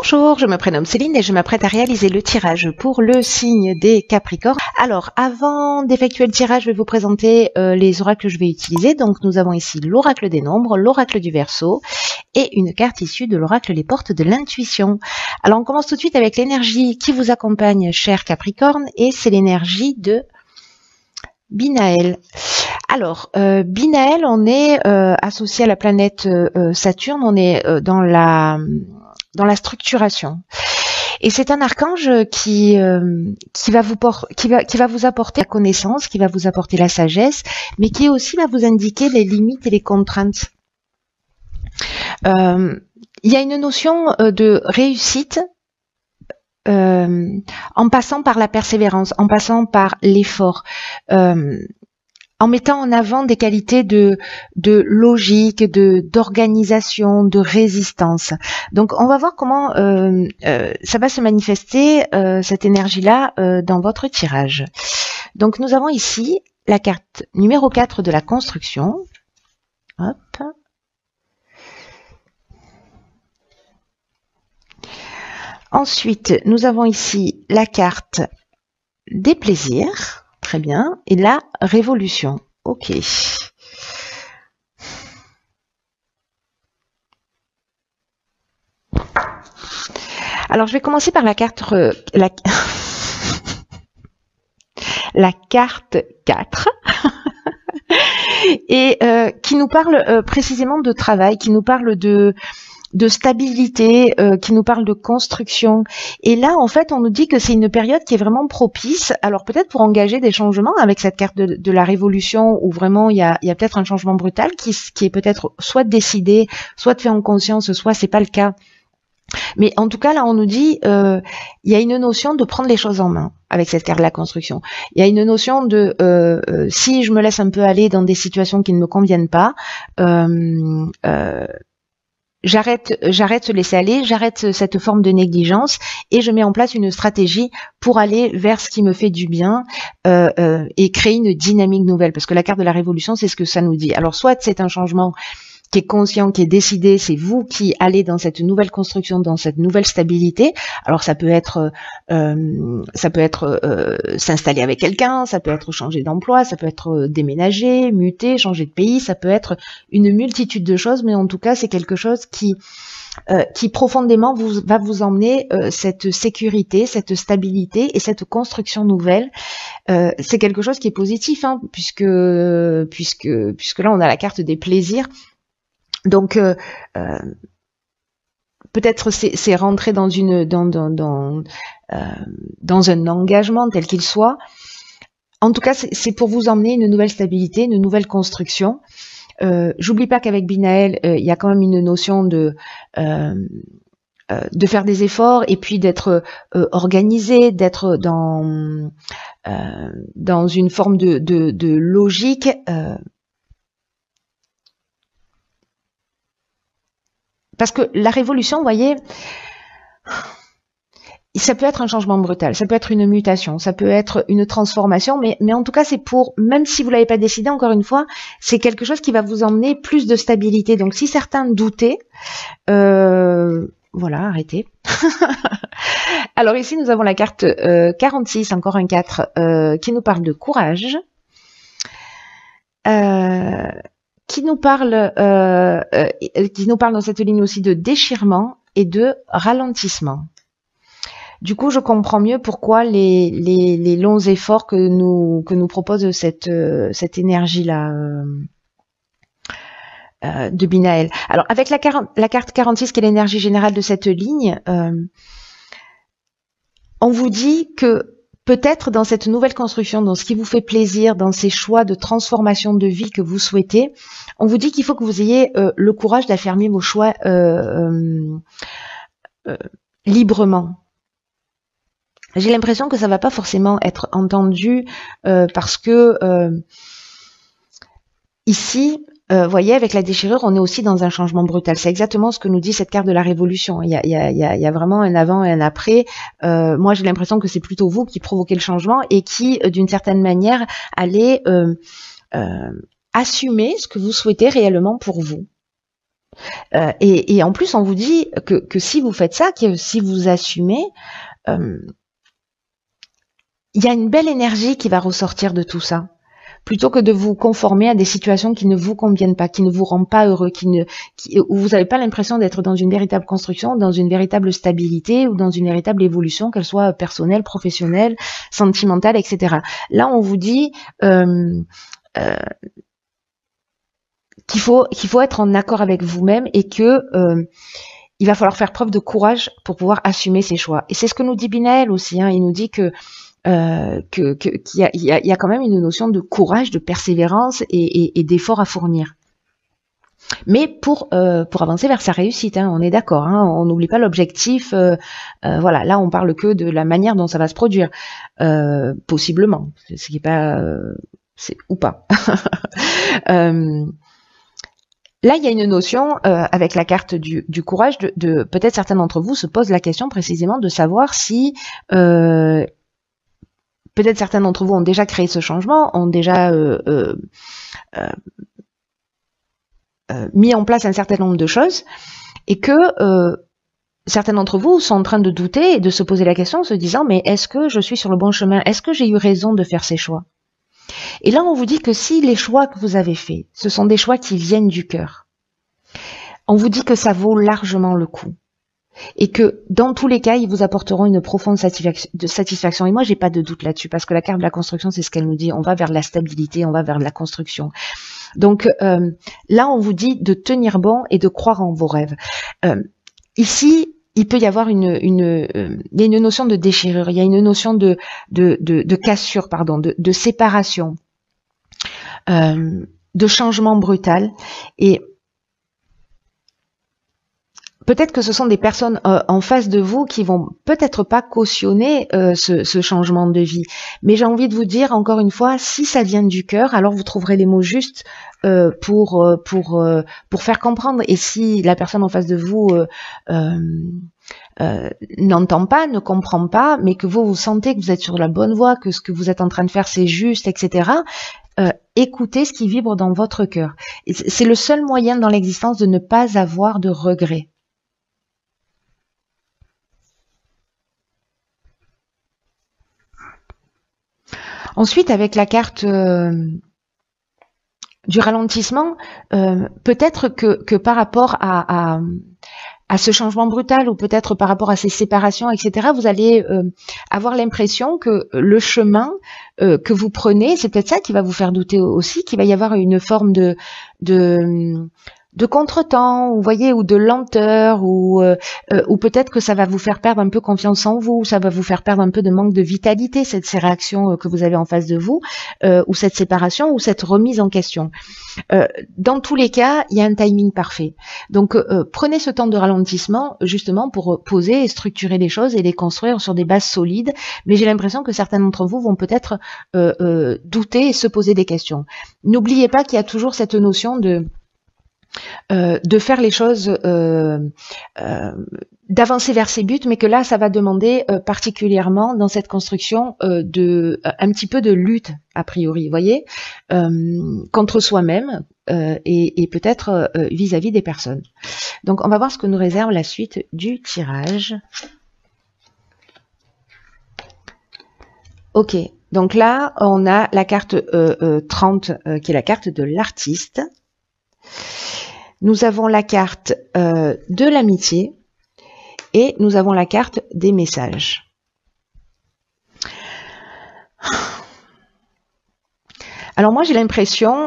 Bonjour, je me prénomme Céline et je m'apprête à réaliser le tirage pour le signe des Capricornes. Alors, avant d'effectuer le tirage, je vais vous présenter les oracles que je vais utiliser. Donc, nous avons ici l'oracle des nombres, l'oracle du Verseau et une carte issue de l'oracle les portes de l'intuition. Alors, on commence tout de suite avec l'énergie qui vous accompagne, cher Capricorne, et c'est l'énergie de Binaël. Alors, Binaël, on est associé à la planète Saturne, on est dans la structuration. Et c'est un archange qui va vous apporter la connaissance, qui va vous apporter la sagesse, mais qui aussi va vous indiquer les limites et les contraintes. Il y a une notion de réussite en passant par la persévérance, en passant par l'effort. En mettant en avant des qualités de logique, d'organisation, de résistance. Donc, on va voir comment ça va se manifester, cette énergie-là, dans votre tirage. Donc, nous avons ici la carte numéro 4 de la construction. Hop. Ensuite, nous avons ici la carte des plaisirs. Très bien. Et la révolution. Ok. Alors, je vais commencer par la carte la carte 4 et qui nous parle précisément de travail, qui nous parle de stabilité, qui nous parle de construction. Et là, en fait, on nous dit que c'est une période qui est vraiment propice. Alors peut-être pour engager des changements avec cette carte de la révolution, où vraiment il y a peut-être un changement brutal qui est peut-être soit décidé, soit fait en conscience, soit c'est pas le cas. Mais en tout cas, là, on nous dit, il y a une notion de prendre les choses en main avec cette carte de la construction. Il y a une notion de, si je me laisse un peu aller dans des situations qui ne me conviennent pas, j'arrête de laisser aller, j'arrête cette forme de négligence et je mets en place une stratégie pour aller vers ce qui me fait du bien et créer une dynamique nouvelle. Parce que la carte de la révolution, c'est ce que ça nous dit. Alors, soit c'est un changement qui est conscient, qui est décidé, c'est vous qui allez dans cette nouvelle construction, dans cette nouvelle stabilité. Alors ça peut être s'installer avec quelqu'un, ça peut être changer d'emploi, ça peut être déménager, muter, changer de pays, ça peut être une multitude de choses, mais en tout cas c'est quelque chose qui profondément va vous emmener cette sécurité, cette stabilité et cette construction nouvelle. C'est quelque chose qui est positif, hein, puisque là on a la carte des plaisirs. Donc peut-être c'est rentrer dans un engagement tel qu'il soit. En tout cas, c'est pour vous emmener une nouvelle stabilité, une nouvelle construction. J'oublie pas qu'avec Binaël, il y a quand même une notion de faire des efforts et puis d'être organisé, d'être dans une forme de logique. Parce que la révolution, vous voyez, ça peut être un changement brutal, ça peut être une mutation, ça peut être une transformation, mais en tout cas, c'est pour, même si vous l'avez pas décidé, encore une fois, c'est quelque chose qui va vous emmener plus de stabilité. Donc, si certains doutaient, voilà, arrêtez. Alors ici, nous avons la carte 46, encore un 4, qui nous parle de courage. Qui nous parle dans cette ligne aussi de déchirement et de ralentissement. Du coup, je comprends mieux pourquoi les longs efforts que nous propose cette énergie-là de Binaël. Alors, avec la carte 46, qui est l'énergie générale de cette ligne, on vous dit que peut-être dans cette nouvelle construction, dans ce qui vous fait plaisir, dans ces choix de transformation de vie que vous souhaitez, on vous dit qu'il faut que vous ayez le courage d'affirmer vos choix librement. J'ai l'impression que ça va pas forcément être entendu parce que ici, voyez, avec la déchirure, on est aussi dans un changement brutal. C'est exactement ce que nous dit cette carte de la révolution. Il y a vraiment un avant et un après. Moi, j'ai l'impression que c'est plutôt vous qui provoquez le changement et qui, d'une certaine manière, allez assumer ce que vous souhaitez réellement pour vous. Et en plus, on vous dit que si vous faites ça, que si vous assumez, il y a une belle énergie qui va ressortir de tout ça. Plutôt que de vous conformer à des situations qui ne vous conviennent pas, qui ne vous rendent pas heureux, où vous n'avez pas l'impression d'être dans une véritable construction, dans une véritable stabilité ou dans une véritable évolution, qu'elle soit personnelle, professionnelle, sentimentale, etc. Là, on vous dit qu'il faut être en accord avec vous-même et que il va falloir faire preuve de courage pour pouvoir assumer ses choix. Et c'est ce que nous dit Binaël aussi. Hein. Il nous dit qu'il y a quand même une notion de courage, de persévérance et d'effort à fournir. Mais pour avancer vers sa réussite, hein, on est d'accord. Hein, on n'oublie pas l'objectif. Voilà, là on parle que de la manière dont ça va se produire, possiblement, ce qui est pas, c'est ou pas. Là, il y a une notion avec la carte du courage de peut-être certains d'entre vous se posent la question précisément de savoir si peut-être certains d'entre vous ont déjà créé ce changement, ont déjà mis en place un certain nombre de choses et que certains d'entre vous sont en train de douter et de se poser la question en se disant mais est-ce que je suis sur le bon chemin? Est-ce que j'ai eu raison de faire ces choix? Et là, on vous dit que si les choix que vous avez faits, ce sont des choix qui viennent du cœur, on vous dit que ça vaut largement le coup. Et que dans tous les cas, ils vous apporteront une profonde satisfaction. Et moi, j'ai pas de doute là-dessus, parce que la carte de la construction, c'est ce qu'elle nous dit. On va vers la stabilité, on va vers la construction. Donc là, on vous dit de tenir bon et de croire en vos rêves. Ici, il peut y avoir il y a une notion de déchirure, il y a une notion de cassure, pardon, de séparation, de changement brutal. Et peut-être que ce sont des personnes en face de vous qui vont peut-être pas cautionner ce changement de vie. Mais j'ai envie de vous dire encore une fois, si ça vient du cœur, alors vous trouverez les mots justes pour faire comprendre. Et si la personne en face de vous n'entend pas, ne comprend pas, mais que vous sentez que vous êtes sur la bonne voie, que ce que vous êtes en train de faire c'est juste, etc. Écoutez ce qui vibre dans votre cœur. C'est le seul moyen dans l'existence de ne pas avoir de regrets. Ensuite, avec la carte du ralentissement, peut-être que par rapport à ce changement brutal ou peut-être par rapport à ces séparations, etc., vous allez avoir l'impression que le chemin que vous prenez, c'est peut-être ça qui va vous faire douter aussi, qu'il va y avoir une forme de contretemps, vous voyez, ou de lenteur, ou peut-être que ça va vous faire perdre un peu confiance en vous, ça va vous faire perdre un peu de manque de vitalité, ces réactions que vous avez en face de vous, ou cette séparation, ou cette remise en question. Dans tous les cas, il y a un timing parfait. Donc, prenez ce temps de ralentissement, justement, pour poser et structurer les choses et les construire sur des bases solides, mais j'ai l'impression que certains d'entre vous vont peut-être douter et se poser des questions. N'oubliez pas qu'il y a toujours cette notion de faire les choses, d'avancer vers ses buts, mais que là, ça va demander particulièrement dans cette construction un petit peu de lutte, a priori, vous voyez, contre soi-même et peut-être vis-à-vis des personnes. Donc, on va voir ce que nous réserve la suite du tirage. Ok, donc là, on a la carte 30, qui est la carte de l'artiste. Nous avons la carte de l'amitié et nous avons la carte des messages. Alors moi j'ai l'impression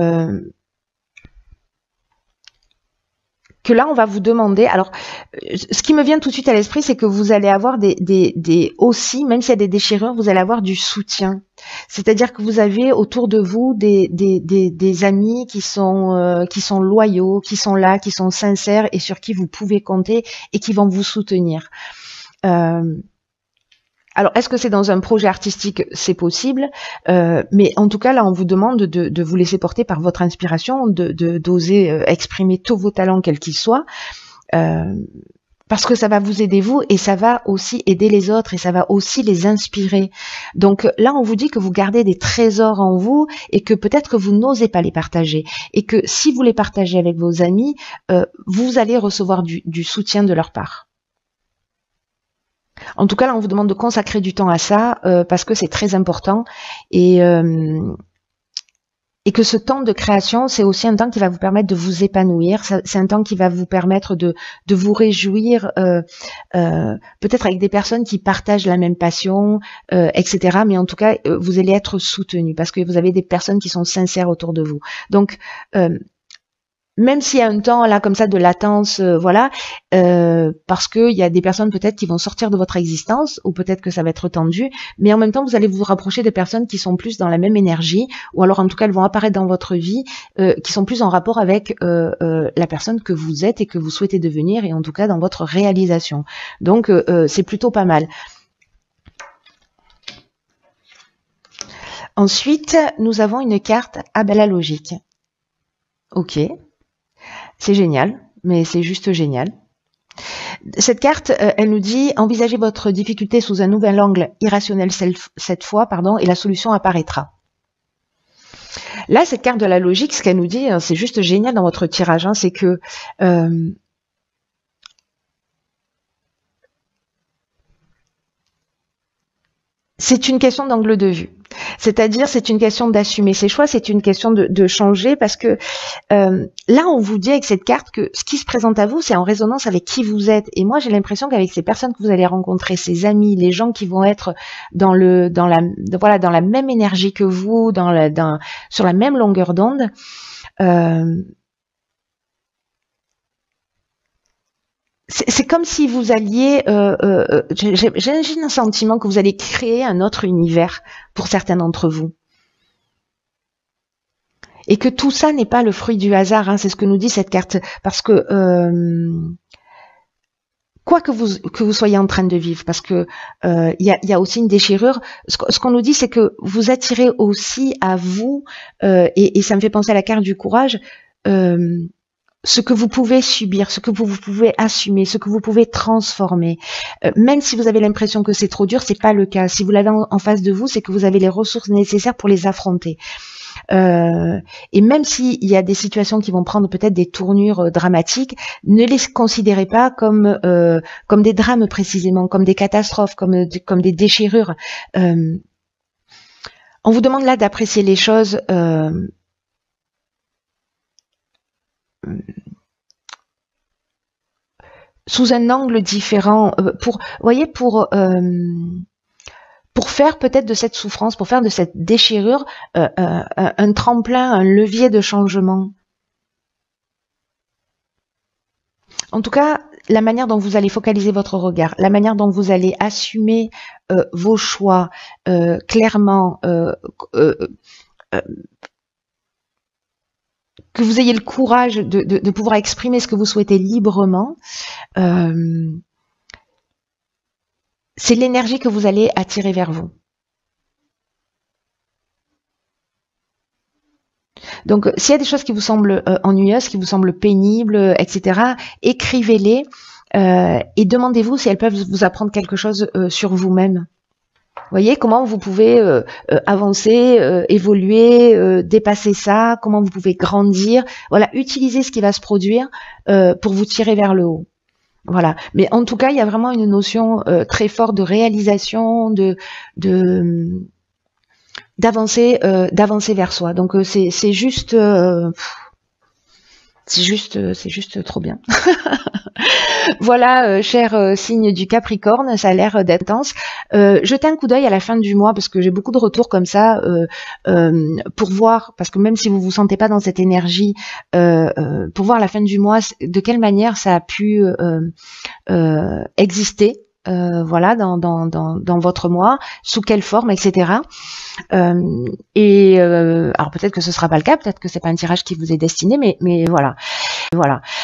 que là on va vous demander, alors ce qui me vient tout de suite à l'esprit c'est que vous allez avoir aussi, même s'il y a des déchirures, vous allez avoir du soutien. C'est-à-dire que vous avez autour de vous des amis qui sont loyaux, qui sont là, qui sont sincères et sur qui vous pouvez compter et qui vont vous soutenir. Alors, est-ce que c'est dans un projet artistique? C'est possible, mais en tout cas, là, on vous demande de vous laisser porter par votre inspiration, d'oser exprimer tous vos talents, quels qu'ils soient, parce que ça va vous aider vous et ça va aussi aider les autres et ça va aussi les inspirer. Donc là, on vous dit que vous gardez des trésors en vous et que peut-être que vous n'osez pas les partager et que si vous les partagez avec vos amis, vous allez recevoir du soutien de leur part. En tout cas, là, on vous demande de consacrer du temps à ça parce que c'est très important et que ce temps de création, c'est aussi un temps qui va vous permettre de vous épanouir. C'est un temps qui va vous permettre de vous réjouir, peut-être avec des personnes qui partagent la même passion, etc. Mais en tout cas, vous allez être soutenu parce que vous avez des personnes qui sont sincères autour de vous. Donc, même s'il y a un temps là comme ça de latence, voilà, parce que il y a des personnes peut-être qui vont sortir de votre existence, ou peut-être que ça va être tendu, mais en même temps vous allez vous rapprocher des personnes qui sont plus dans la même énergie, ou alors en tout cas elles vont apparaître dans votre vie, qui sont plus en rapport avec la personne que vous êtes et que vous souhaitez devenir, et en tout cas dans votre réalisation. Donc c'est plutôt pas mal. Ensuite, nous avons une carte à la logique. Ok. C'est génial, mais c'est juste génial. Cette carte, elle nous dit « Envisagez votre difficulté sous un nouvel angle irrationnel cette fois, pardon, et la solution apparaîtra ». Là, cette carte de la logique, ce qu'elle nous dit, c'est juste génial dans votre tirage, hein, c'est que c'est une question d'angle de vue. C'est-à-dire, c'est une question d'assumer ses choix, c'est une question de changer, parce que là, on vous dit avec cette carte que ce qui se présente à vous, c'est en résonance avec qui vous êtes. Et moi, j'ai l'impression qu'avec ces personnes que vous allez rencontrer, ces amis, les gens qui vont être dans la même énergie que vous, sur la même longueur d'onde, c'est comme si vous alliez, j'ai un sentiment que vous allez créer un autre univers pour certains d'entre vous. Et que tout ça n'est pas le fruit du hasard, hein, c'est ce que nous dit cette carte. Parce que, quoi que vous soyez en train de vivre, parce que il y a aussi une déchirure, ce qu'on nous dit, c'est que vous attirez aussi à vous, et ça me fait penser à la carte du courage, ce que vous pouvez subir, ce que vous pouvez assumer, ce que vous pouvez transformer. Même si vous avez l'impression que c'est trop dur, c'est pas le cas. Si vous l'avez en face de vous, c'est que vous avez les ressources nécessaires pour les affronter. Et même s'il y a des situations qui vont prendre peut-être des tournures dramatiques, ne les considérez pas comme des drames précisément, comme des catastrophes, comme des déchirures. On vous demande là d'apprécier les choses sous un angle différent, pour faire peut-être de cette souffrance, pour faire de cette déchirure un tremplin, un levier de changement. En tout cas, la manière dont vous allez focaliser votre regard, la manière dont vous allez assumer vos choix clairement, que vous ayez le courage de pouvoir exprimer ce que vous souhaitez librement, c'est l'énergie que vous allez attirer vers vous. Donc, s'il y a des choses qui vous semblent ennuyeuses, qui vous semblent pénibles, etc., écrivez-les et demandez-vous si elles peuvent vous apprendre quelque chose sur vous-même. Voyez comment vous pouvez avancer, évoluer, dépasser ça, comment vous pouvez grandir. Voilà, utilisez ce qui va se produire pour vous tirer vers le haut. Voilà. Mais en tout cas, il y a vraiment une notion très forte de réalisation, d'avancer vers soi. Donc c'est juste trop bien. Voilà, cher signe du Capricorne, ça a l'air d'être intense. Jetez un coup d'œil à la fin du mois, parce que j'ai beaucoup de retours comme ça, pour voir, parce que même si vous vous sentez pas dans cette énergie, pour voir à la fin du mois de quelle manière ça a pu exister. Voilà, dans votre mois, sous quelle forme, etc. Alors peut-être que ce sera pas le cas, peut-être que c'est pas un tirage qui vous est destiné, mais voilà.